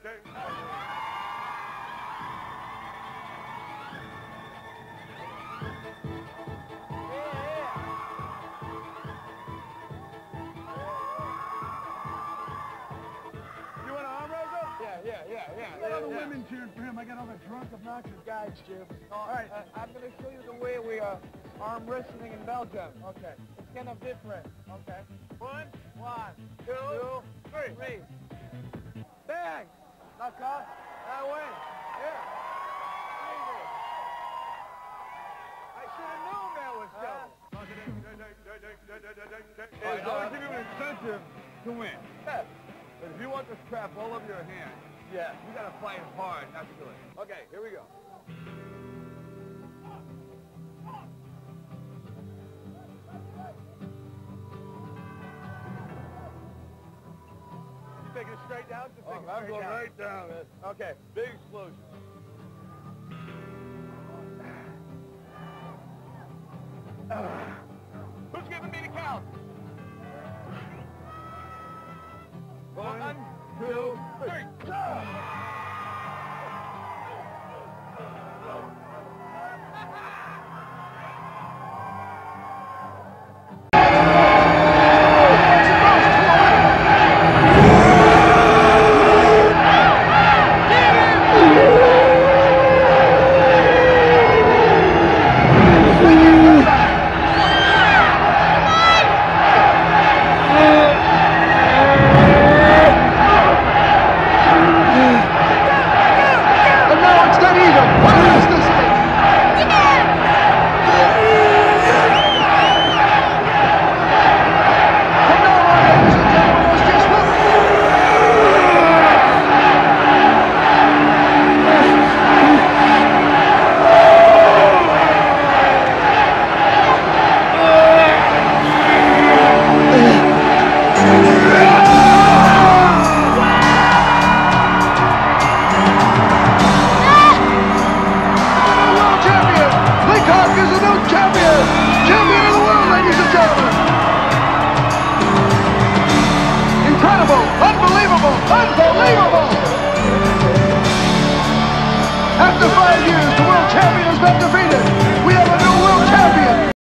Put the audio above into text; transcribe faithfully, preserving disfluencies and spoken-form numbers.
Yeah, yeah, yeah. I got all the yeah. women cheering for him. I got all the drunk, obnoxious guys cheering. All right, uh, I'm going to show you the way we uh, arm wrestling in Belgium. Okay. It's kind of different. Okay. One, one, two, two three. three. Bang! Knock off. That way. Yeah. Easy. I should have known that was trouble. All right, I want to give you an incentive to win. Yeah. But if you want this crap all over your hand, Yeah. you got to fight hard not to do it. Okay, here we go. You taking it straight down? Just Oh, take it I'm straight going down. right down, man. Okay. Big explosion. Who's giving me the count? One, One, two,